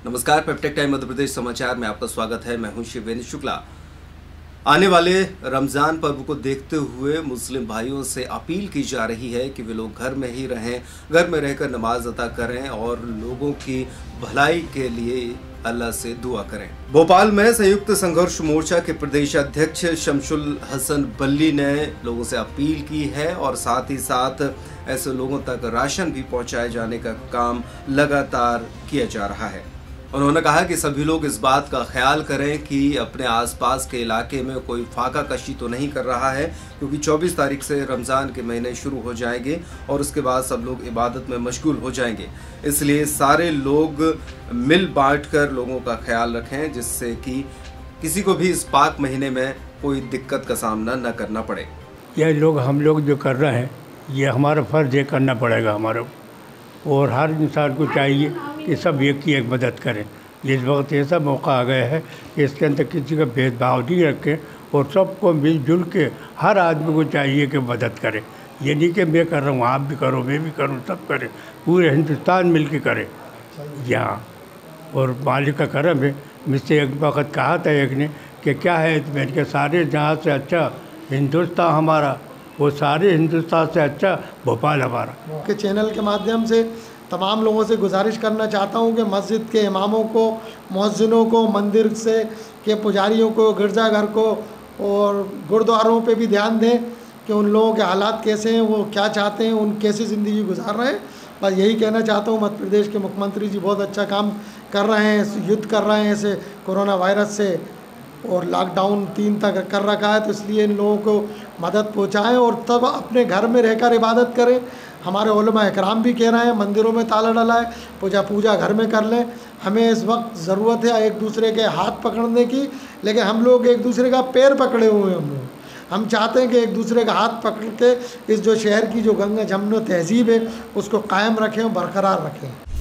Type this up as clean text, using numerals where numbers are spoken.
नमस्कार, पेप्टेक टाइम मध्य प्रदेश समाचार में आपका स्वागत है। मैं हूं शिवेंद्र शुक्ला। आने वाले रमज़ान पर्व को देखते हुए मुस्लिम भाइयों से अपील की जा रही है कि वे लोग घर में ही रहें, घर में रहकर नमाज अदा करें और लोगों की भलाई के लिए अल्लाह से दुआ करें। भोपाल में संयुक्त संघर्ष मोर्चा के प्रदेश अध्यक्ष शमसुल हसन बल्ली ने लोगों से अपील की है और साथ ही साथ ऐसे लोगों तक राशन भी पहुंचाए जाने का काम लगातार किया जा रहा है। उन्होंने कहा कि सभी लोग इस बात का ख्याल करें कि अपने आसपास के इलाके में कोई फाका कशी तो नहीं कर रहा है, क्योंकि 24 तारीख से रमज़ान के महीने शुरू हो जाएंगे और उसके बाद सब लोग इबादत में मशगूल हो जाएंगे। इसलिए सारे लोग मिल बांट कर लोगों का ख्याल रखें, जिससे कि किसी को भी इस पाक महीने में कोई दिक्कत का सामना न करना पड़े। हम लोग जो कर रहे हैं, ये हमारा फ़र्ज़ है, करना पड़ेगा हमारा, और हर इंसान को चाहिए कि सब एक की एक मदद करें। इस वक्त ऐसा मौका आ गया है कि इसके अंदर किसी का भेदभाव नहीं रखें और सबको मिलजुल के हर आदमी को चाहिए कि मदद करें। ये नहीं कि मैं कर रहा हूँ आप भी करो, मैं भी करूँ, सब करें, पूरे हिंदुस्तान मिल के करें यहाँ। और मालिक का करम है। मुझसे एक वक्त कहा था एक ने कि क्या है, मैंने कहा सारे जहाँ से अच्छा हिंदुस्तान हमारा, वो सारे हिंदुस्तान से अच्छा भोपाल हमारा। के चैनल के माध्यम से तमाम लोगों से गुजारिश करना चाहता हूं कि मस्जिद के इमामों को, मुअज्जिनों को, मंदिर से के पुजारियों को, गिरजाघर को और गुरुद्वारों पे भी ध्यान दें कि उन लोगों के हालात कैसे हैं, वो क्या चाहते हैं, उन कैसी ज़िंदगी गुजार रहे हैं। बस यही कहना चाहता हूँ। मध्य प्रदेश के मुख्यमंत्री जी बहुत अच्छा काम कर रहे हैं, युद्ध कर रहे हैं इसे कोरोना वायरस से, और लॉकडाउन 3 तक कर रखा है, तो इसलिए इन लोगों को मदद पहुंचाएं और तब अपने घर में रहकर इबादत करें। हमारे उलमा इकराम भी कह रहे हैं मंदिरों में ताला डला है, पूजा घर में कर लें। हमें इस वक्त ज़रूरत है एक दूसरे के हाथ पकड़ने की, लेकिन हम लोग एक दूसरे का पैर पकड़े हुए हैं। हम चाहते हैं कि एक दूसरे का हाथ पकड़ के इस जो शहर की जो गंगा जमुना तहजीब है उसको कायम रखें और बरकरार रखें।